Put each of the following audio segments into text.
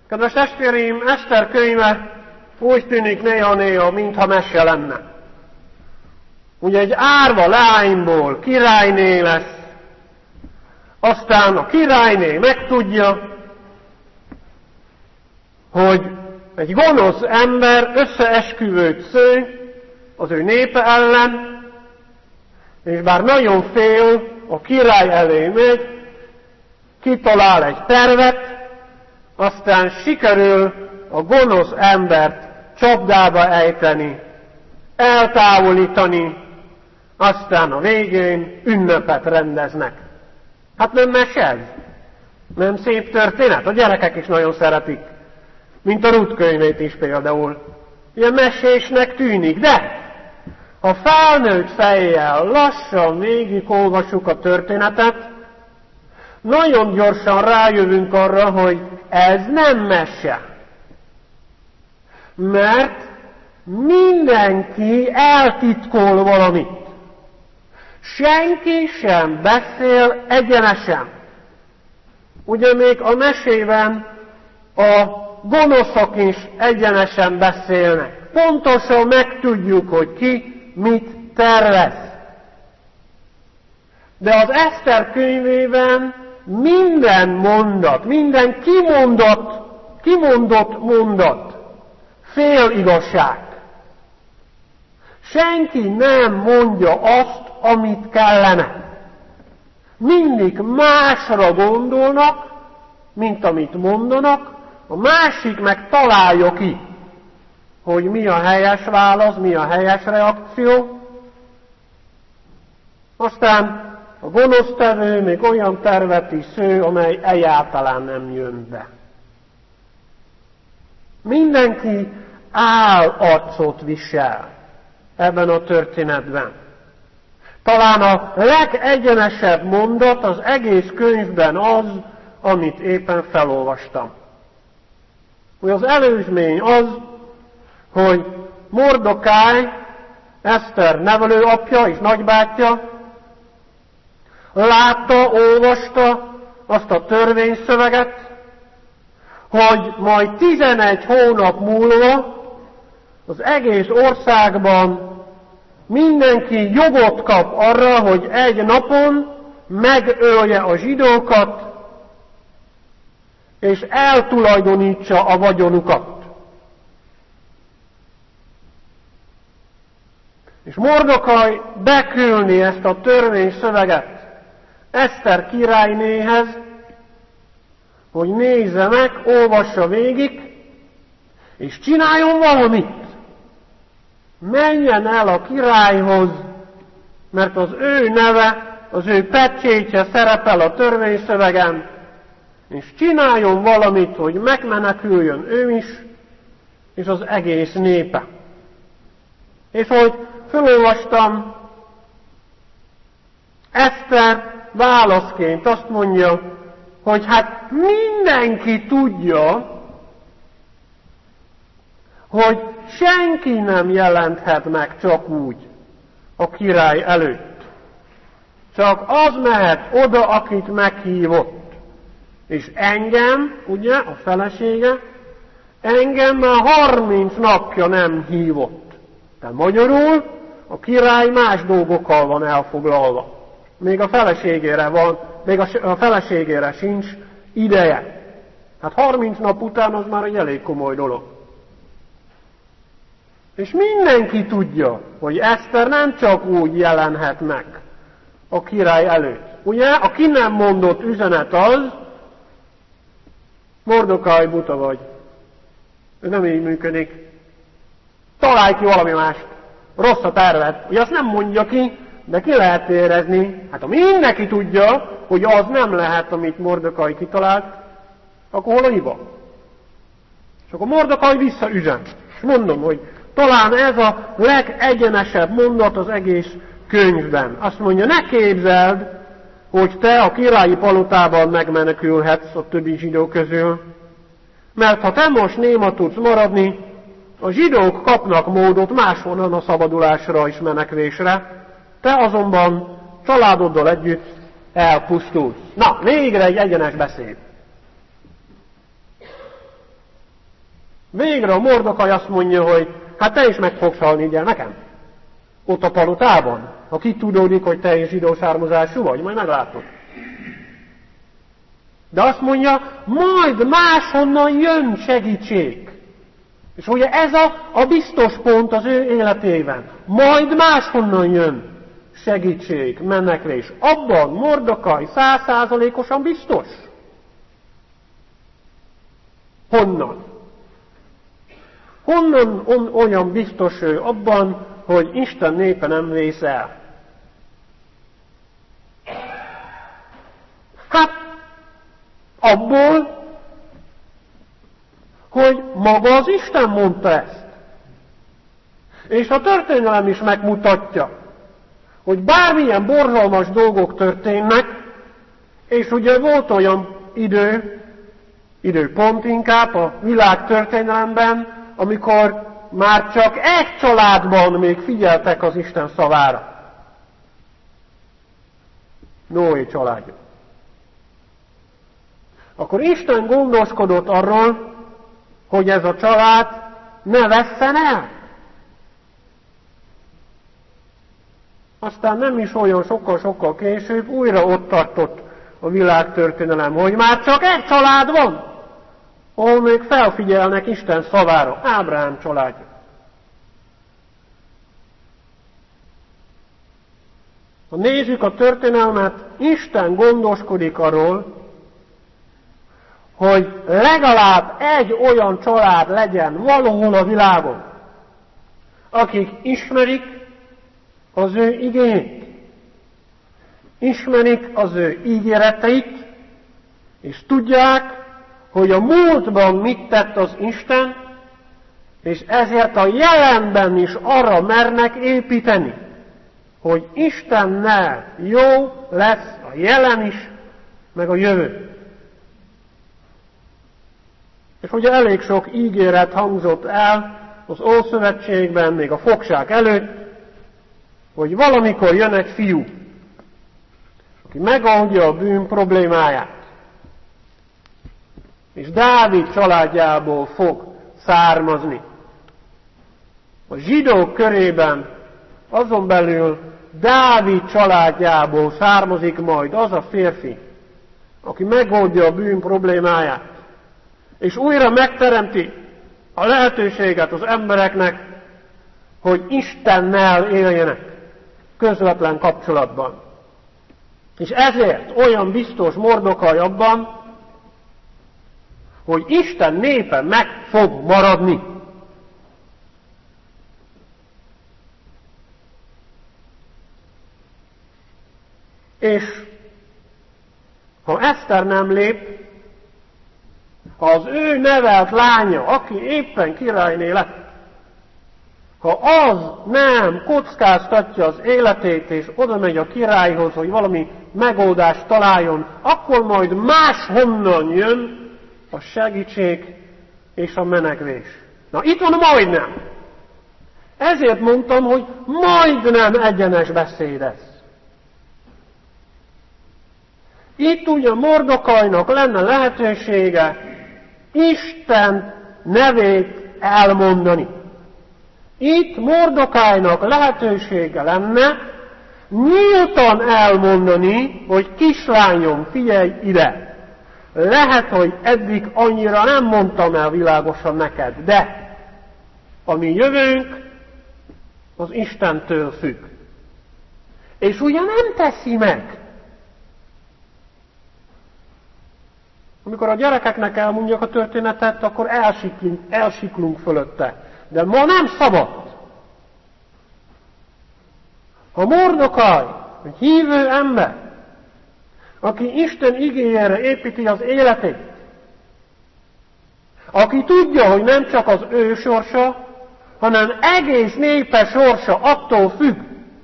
Kedves testvéreim, Eszter könyve úgy tűnik néha-néha, mintha mese lenne. Ugye egy árva leányból királyné lesz, aztán a királyné megtudja, hogy egy gonosz ember összeesküvőt sző az ő népe ellen, és bár nagyon fél, a király elé megy, kitalál egy tervet, aztán sikerül a gonosz embert csapdába ejteni, eltávolítani, aztán a végén ünnepet rendeznek. Hát nem mese ez? Nem szép történet? A gyerekek is nagyon szeretik. Mint a Rut könyvét is például. Ilyen mesésnek tűnik, de ha felnőtt fejjel lassan végigolvassuk a történetet, nagyon gyorsan rájövünk arra, hogy ez nem mese. Mert mindenki eltitkol valamit. Senki sem beszél egyenesen. Ugye még a mesében a gonoszok is egyenesen beszélnek. Pontosan megtudjuk, hogy ki mit tervez. De az Eszter könyvében minden mondat, minden kimondott mondat fél igazság. Senki nem mondja azt, amit kellene. Mindig másra gondolnak, mint amit mondanak, a másik meg találja ki, hogy mi a helyes válasz, mi a helyes reakció. Aztán a gonosztevő még olyan tervet is sző, amely egyáltalán nem jön be. Mindenki álarcot visel ebben a történetben. Talán a legegyenesebb mondat az egész könyvben az, amit éppen felolvastam. Hogy az előzmény az, hogy Mordokály, Eszter nevelőapja és nagybátyja látta, olvasta azt a törvényszöveget, hogy majd 11 hónap múlva az egész országban mindenki jogot kap arra, hogy egy napon megölje a zsidókat, és eltulajdonítsa a vagyonukat. És Mordokály beküldni ezt a törvényszöveget Eszter királynéhez, hogy nézze meg, olvassa végig, és csináljon valamit. Menjen el a királyhoz, mert az ő neve, az ő pecsétje szerepel a törvényszövegen, és csináljon valamit, hogy megmeneküljön ő is, és az egész népe. És hogy felolvastam, Eszter válaszként azt mondja, hogy hát mindenki tudja, hogy senki nem jelenthet meg csak úgy a király előtt. Csak az mehet oda, akit meghívott. És engem, ugye, a felesége, engem már 30 napja nem hívott. Tehát magyarul a király más dolgokkal van elfoglalva. Még a feleségére sincs ideje. Hát 30 nap után az már egy elég komoly dolog. És mindenki tudja, hogy Eszter nem csak úgy jelenhet meg a király előtt. Ugye, a ki nem mondott üzenet az, Mordokály buta vagy. Ez nem így működik. Találj ki valami mást. Rossz a tervet. Ugye azt nem mondja ki, de ki lehet érezni. Hát ha mindenki tudja, hogy az nem lehet, amit Mordokály kitalált, akkor hol a hiba? És akkor Mordokály visszaüzen. És mondom, hogy talán ez a legegyenesebb mondat az egész könyvben. Azt mondja, ne képzeld, hogy te a királyi palotában megmenekülhetsz a többi zsidó közül. Mert ha te most néma tudsz maradni, a zsidók kapnak módot máshonnan a szabadulásra és menekvésre, te azonban családoddal együtt elpusztulsz. Na, végre egy egyenes beszéd. Végre a Mordokaj azt mondja, hogy hát te is meg fogsz halni, így el nekem. Ott a palotában. Ha kitudódik, hogy te is zsidó származású vagy, majd meglátod. De azt mondja, majd máshonnan jön segítség. És ugye ez a biztos pont az ő életében. Majd máshonnan jön segítség, menekvés. Abban Mordokaj 100%-osan biztos. Honnan? Honnan olyan biztos ő abban, hogy Isten népe nem vész el? Hát, abból, hogy maga az Isten mondta ezt. És a történelem is megmutatja, hogy bármilyen borzalmas dolgok történnek, és ugye volt olyan időpont inkább a világ történelemben, amikor már csak egy családban még figyeltek az Isten szavára. Noé családja. Akkor Isten gondoskodott arról, hogy ez a család ne vesszen el. Aztán nem is olyan sokkal-sokkal később újra ott tartott a világtörténelem, hogy már csak egy család van, ahol még felfigyelnek Isten szavára, Ábrahám családja. Ha nézzük a történelmet, Isten gondoskodik arról, hogy legalább egy olyan család legyen valahol a világon, akik ismerik az ő igényt, ismerik az ő ígéreteit, és tudják, hogy a múltban mit tett az Isten, és ezért a jelenben is arra mernek építeni, hogy Istennel jó lesz a jelen is, meg a jövő. És ugye elég sok ígéret hangzott el az Ószövetségben, még a fogság előtt, hogy valamikor jön egy fiú, aki megoldja a bűn problémáját. És Dávid családjából fog származni. A zsidók körében azon belül Dávid családjából származik majd az a férfi, aki megoldja a bűn problémáját, és újra megteremti a lehetőséget az embereknek, hogy Istennel éljenek közvetlen kapcsolatban. És ezért olyan biztos Mordokaj abban, hogy Isten népe meg fog maradni. És ha Eszter nem lép, ha az ő nevelt lánya, aki éppen királyné lett, ha az nem kockáztatja az életét, és oda megy a királyhoz, hogy valami megoldást találjon, akkor majd máshonnan jön a segítség és a menekvés. Na, itt van majdnem. Ezért mondtam, hogy majdnem egyenes beszéd ez. Itt ugye Mordokajnak lenne lehetősége Isten nevét elmondani. Itt Mordokajnak lehetősége lenne nyíltan elmondani, hogy kislányom, figyelj ide! Lehet, hogy eddig annyira nem mondtam el világosan neked, de a mi jövőnk az Istentől függ. És ugye nem teszi meg. Amikor a gyerekeknek elmondjuk a történetet, akkor elsiklunk fölötte. De ma nem szabad. Ha Mordokaj, egy hívő ember, aki Isten igéjére építi az életét, aki tudja, hogy nem csak az ő sorsa, hanem egész népe sorsa attól függ,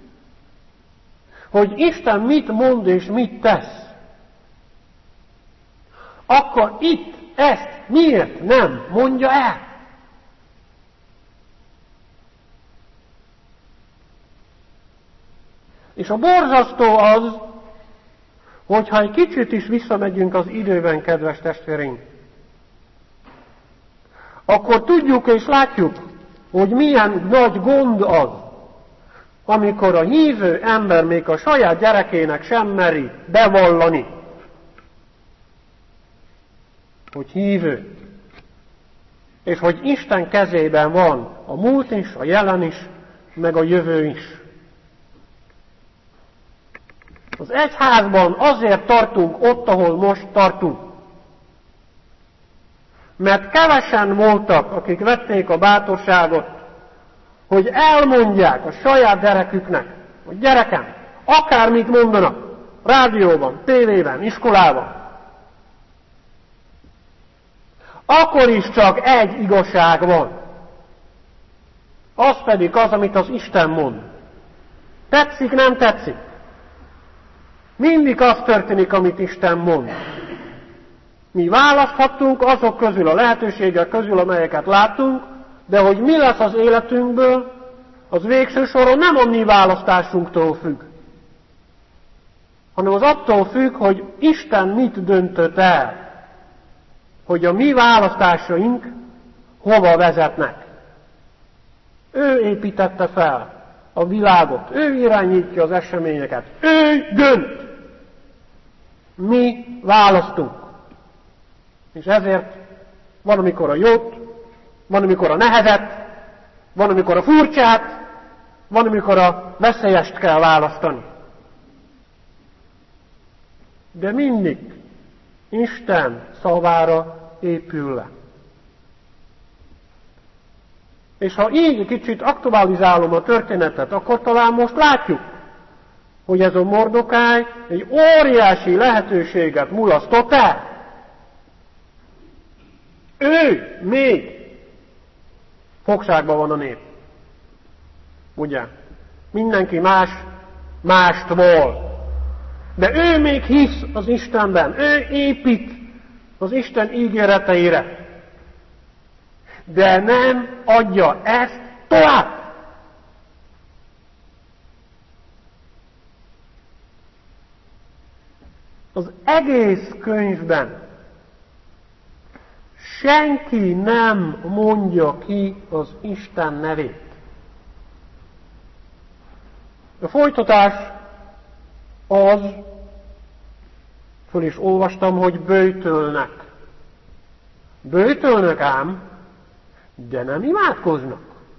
hogy Isten mit mond és mit tesz, akkor itt ezt miért nem mondja el? És a borzasztó az, hogyha egy kicsit is visszamegyünk az időben, kedves testvéreink, akkor tudjuk és látjuk, hogy milyen nagy gond az, amikor a hívő ember még a saját gyerekének sem meri bevallani, hogy hívő, és hogy Isten kezében van a múlt is, a jelen is, meg a jövő is. Az egyházban azért tartunk ott, ahol most tartunk, mert kevesen voltak, akik vették a bátorságot, hogy elmondják a saját gyereküknek, hogy gyerekem, akármit mondanak, rádióban, tévében, iskolában, akkor is csak egy igazság van. Az pedig az, amit az Isten mond. Tetszik, nem tetszik. Mindig az történik, amit Isten mond. Mi választhatunk azok közül, a lehetőségek közül, amelyeket látunk, de hogy mi lesz az életünkből, az végső soron nem a mi választásunktól függ, hanem az attól függ, hogy Isten mit döntött el, hogy a mi választásaink hova vezetnek. Ő építette fel a világot, ő irányítja az eseményeket, ő dönt. Mi választunk. És ezért van, amikor a jót, van, amikor a nehezet, van, amikor a furcsát, van, amikor a veszélyest kell választani. De mindig Isten szavára épül le. És ha így kicsit aktualizálom a történetet, akkor talán most látjuk, hogy ez a Mordokály egy óriási lehetőséget mulasztott el. Ő még fogságban van a nép. Ugye? Mindenki mást vol. De ő még hisz az Istenben. Ő épít az Isten ígéreteire. De nem adja ezt tovább. Az egész könyvben senki nem mondja ki az Isten nevét. A folytatás az, föl is olvastam, hogy böjtölnek. Böjtölnek ám, de nem imádkoznak.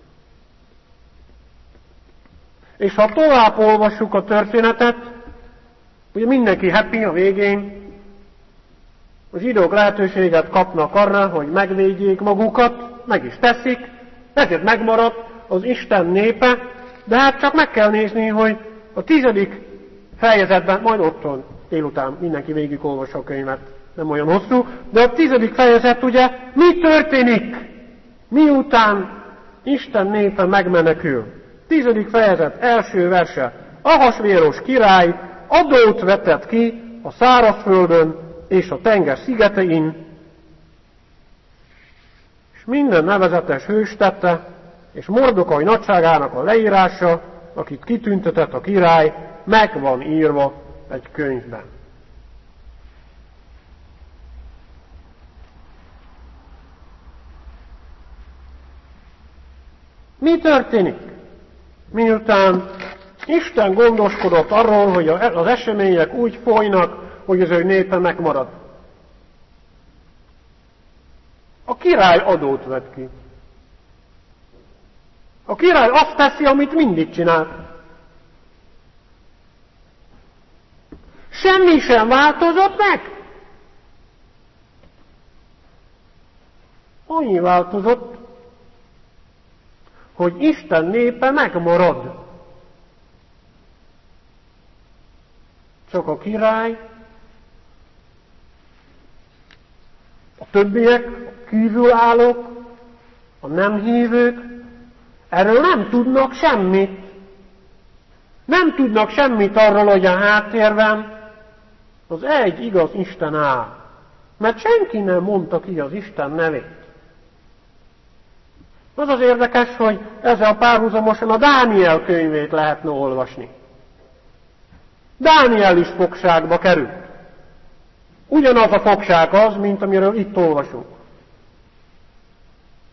És ha tovább olvassuk a történetet, ugye mindenki happy a végén, a zsidók lehetőséget kapnak arra, hogy megvédjék magukat, meg is teszik, ezért megmaradt az Isten népe, de hát csak meg kell nézni, hogy a 10. fejezetben, majd otthon délután mindenki végig olvassa a könyvet, nem olyan hosszú, de a 10. fejezet ugye mi történik, miután Isten népe megmenekül. 10. fejezet első verse. Ahasvéros király adót vetett ki a szárazföldön és a tenger szigetein, és minden nevezetes hős tette, és Mordokai nagyságának a leírása, akit kitüntetett a király, meg van írva egy könyvben. Mi történik? Miután Isten gondoskodott arról, hogy az események úgy folynak, hogy az ő népe megmarad. A király adót vett ki. A király azt teszi, amit mindig csinált. Semmi sem változott meg. Annyi változott, hogy Isten népe megmarad. Csak a király, a többiek, a kívülállók, a nem hívők, erről nem tudnak semmit. Nem tudnak semmit arról, hogy a háttérben az egy igaz Isten áll. Mert senki nem mondta ki az Isten nevét. Az az érdekes, hogy ezzel párhuzamosan a Dániel könyvét lehetne olvasni. Dániel is fogságba került. Ugyanaz a fogság az, mint amiről itt olvasunk.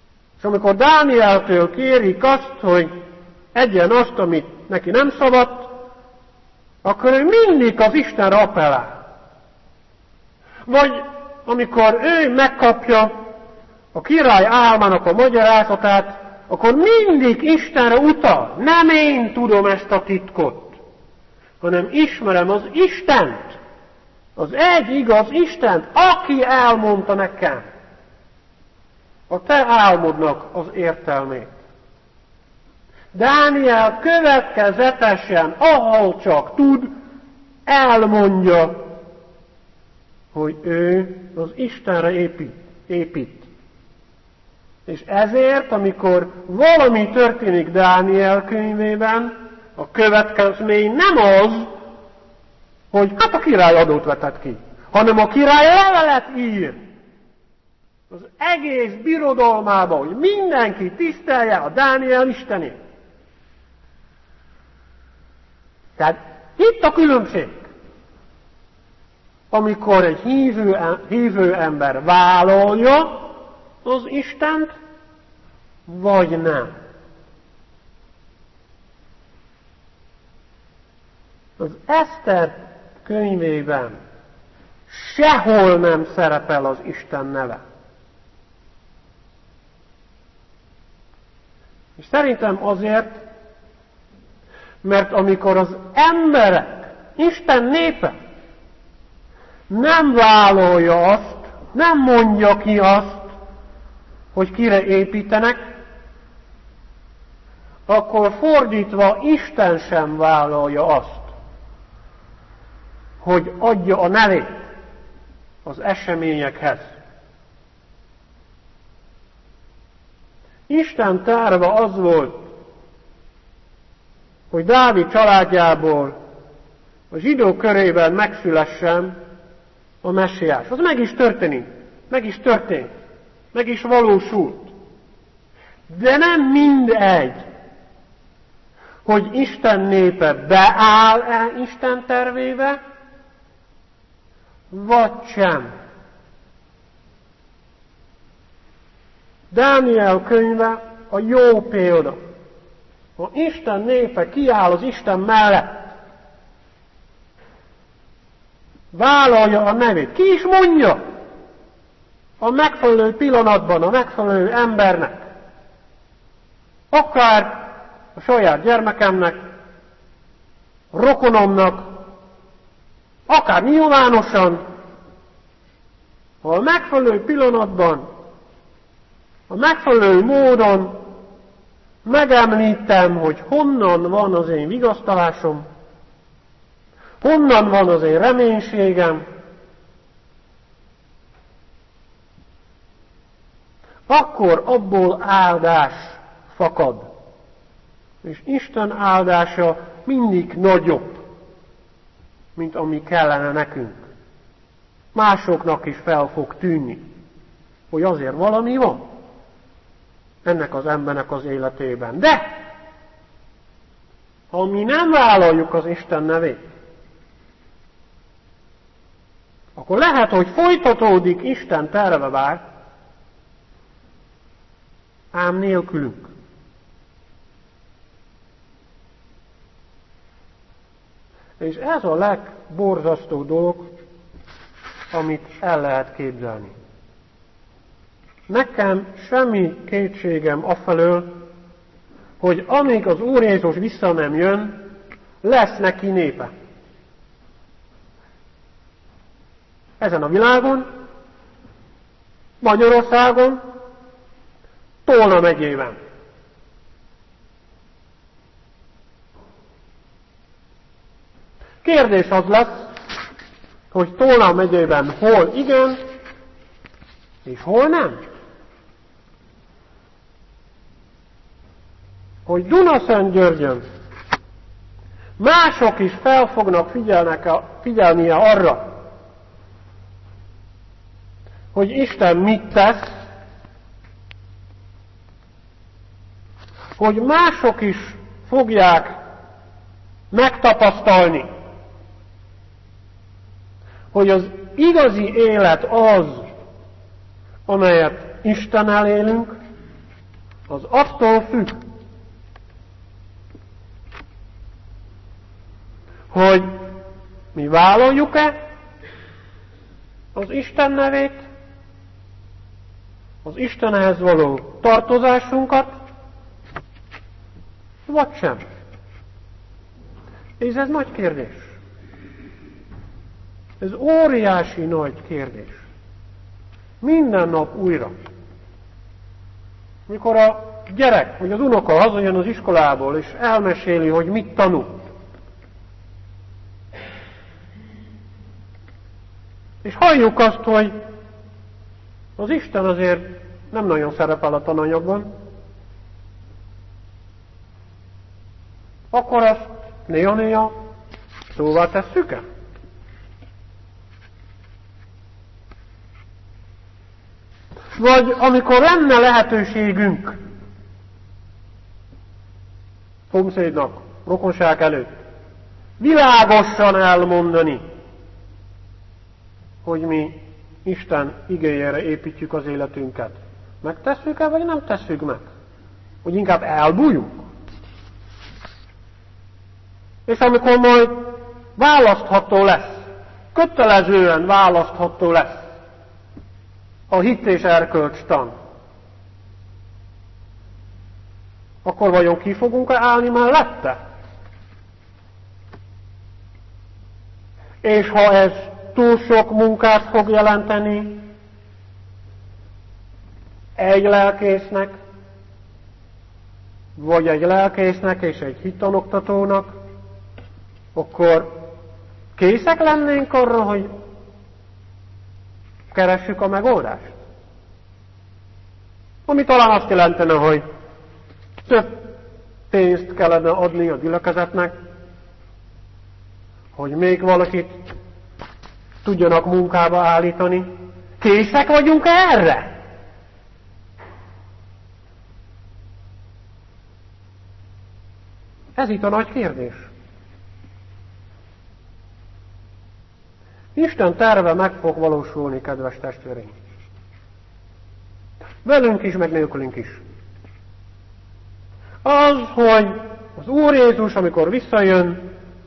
És amikor Dánieltől kérik azt, hogy egyen azt, amit neki nem szabad, akkor ő mindig az Istenre appellál. Vagy amikor ő megkapja a király álmának a magyarázatát, akkor mindig Istenre utal. Nem én tudom ezt a titkot, hanem ismerem az Istent, az egy igaz Istent, aki elmondta nekem a te álmodnak az értelmét. Dániel következetesen, ahol csak tud, elmondja, hogy ő az Istenre épít. És ezért, amikor valami történik Dániel könyvében, a következmény nem az, hogy hát a király adót vetett ki, hanem a király levelet ír az egész birodalmába, hogy mindenki tisztelje a Dániel Istenét. Tehát itt a különbség. Amikor egy hívő ember vállalja az Istent, vagy nem. Az Eszter könyvében sehol nem szerepel az Isten neve. És szerintem azért, mert amikor az emberek, Isten népe nem vállalja azt, nem mondja ki azt, hogy kire építenek, akkor fordítva Isten sem vállalja azt, hogy adja a nevét az eseményekhez. Isten terve az volt, hogy Dávid családjából a zsidó körében megszülessen a messiás. Az meg is történik, meg is valósult. De nem mindegy, hogy Isten népe beáll-e Isten tervébe, vagy sem. Dániel könyve a jó példa. Ha Isten népe kiáll az Isten mellett, vállalja a nevét, ki is mondja a megfelelő pillanatban, a megfelelő embernek, akár a saját gyermekemnek, rokonomnak, akár nyilvánosan, ha a megfelelő pillanatban, a megfelelő módon megemlítem, hogy honnan van az én vigasztalásom, honnan van az én reménységem, akkor abból áldás fakad. És Isten áldása mindig nagyobb, mint ami kellene nekünk. Másoknak is fel fog tűnni, hogy azért valami van ennek az embernek az életében. De, ha mi nem vállaljuk az Isten nevét, akkor lehet, hogy folytatódik Isten terve bár, ám nélkülünk. És ez a legborzasztóbb dolog, amit el lehet képzelni. Nekem semmi kétségem afelől, hogy amíg az Úr Jézus vissza nem jön, lesz neki népe. Ezen a világon, Magyarországon, Tolna megyében. Kérdés az lesz, hogy Tolna megyében hol igen, és hol nem. Hogy Dunaszentgyörgyön mások is fel fognak figyelnie arra, hogy Isten mit tesz, hogy mások is fogják megtapasztalni, hogy az igazi élet az, amelyet Istennel élünk, az attól függ, hogy mi vállaljuk-e az Isten nevét, az Istenhez való tartozásunkat, vagy sem. És ez nagy kérdés. Ez óriási nagy kérdés. Minden nap újra. Mikor a gyerek, vagy az unoka hazajön az iskolából, és elmeséli, hogy mit tanult. És halljuk azt, hogy az Isten azért nem nagyon szerepel a tananyagban, akkor azt néha-néha szóvá tesszük-e? Vagy amikor lenne lehetőségünk szomszédnak, rokonság előtt világosan elmondani, hogy mi Isten igéjére építjük az életünket. Megtesszük-e, vagy nem tesszük meg? Hogy inkább elbújunk? És amikor majd választható lesz, kötelezően választható lesz a hit és erkölcstan, akkor vajon ki fogunk-e állni mellette? És ha ez túl sok munkát fog jelenteni egy lelkésznek, vagy egy lelkésznek és egy hittanoktatónak, akkor készek lennénk arra, hogy keressük a megoldást. Ami talán azt jelentene, hogy több pénzt kellene adni a gyülekezetnek, hogy még valakit tudjanak munkába állítani. Készek vagyunk erre? Ez itt a nagy kérdés. Isten terve meg fog valósulni, kedves testvéreim. Velünk is, meg nélkülünk is. Az, hogy az Úr Jézus, amikor visszajön,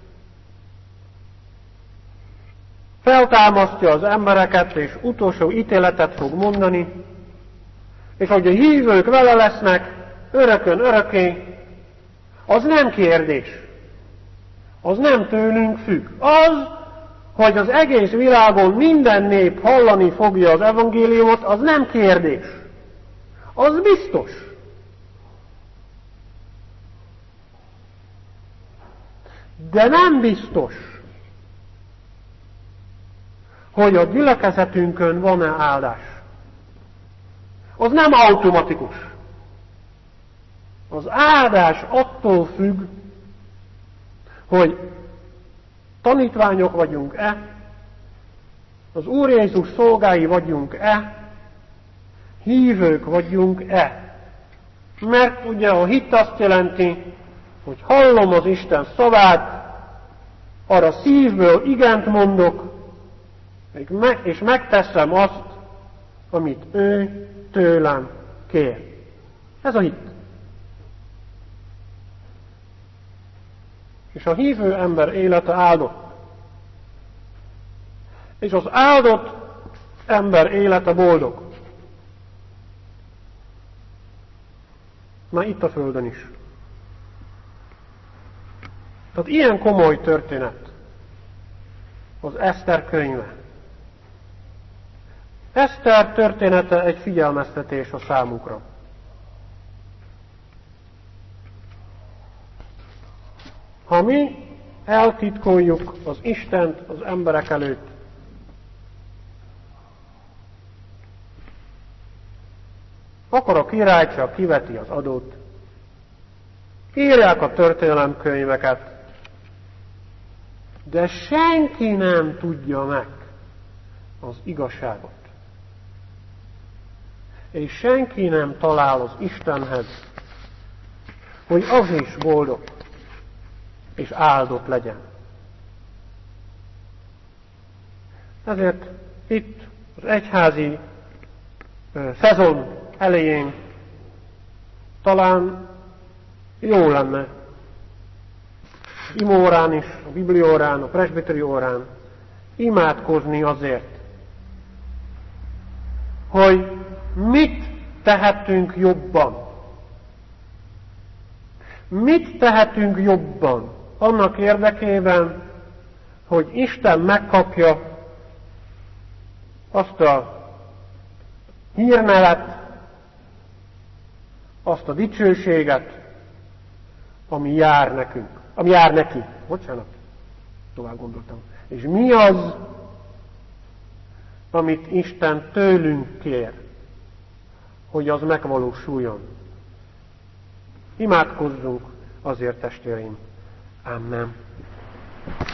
feltámasztja az embereket, és utolsó ítéletet fog mondani, és hogy a hívők vele lesznek örökön örökké, az nem kérdés. Az nem tőlünk függ. Az, hogy az egész világon minden nép hallani fogja az evangéliumot, az nem kérdés. Az biztos. De nem biztos, hogy a gyülekezetünkön van-e áldás. Az nem automatikus. Az áldás attól függ, hogy tanítványok vagyunk-e, az Úr Jézus szolgái vagyunk-e, hívők vagyunk-e. Mert ugye a hit azt jelenti, hogy hallom az Isten szavát, arra szívből igent mondok, és megteszem azt, amit ő tőlem kér. Ez a hit. És a hívő ember élete áldott. És az áldott ember élete boldog. Már itt a Földön is. Tehát ilyen komoly történet az Eszter könyve. Eszter története egy figyelmeztetés a számunkra. Ha mi eltitkoljuk az Istent az emberek előtt, akkor a király csak kiveti az adót, írják a történelemkönyveket, de senki nem tudja meg az igazságot. És senki nem talál az Istenhez, hogy az is boldog és áldott legyen. Ezért itt az egyházi szezon elején talán jó lenne imórán is, a bibliórán, a presbiteri órán imádkozni azért, hogy mit tehetünk jobban. Mit tehetünk jobban annak érdekében, hogy Isten megkapja azt a hírnevet, azt a dicsőséget, ami jár nekünk, ami jár neki. Bocsánat, tovább gondoltam. És mi az, amit Isten tőlünk kér, hogy az megvalósuljon. Imádkozzunk azért, testvéreim. Amen.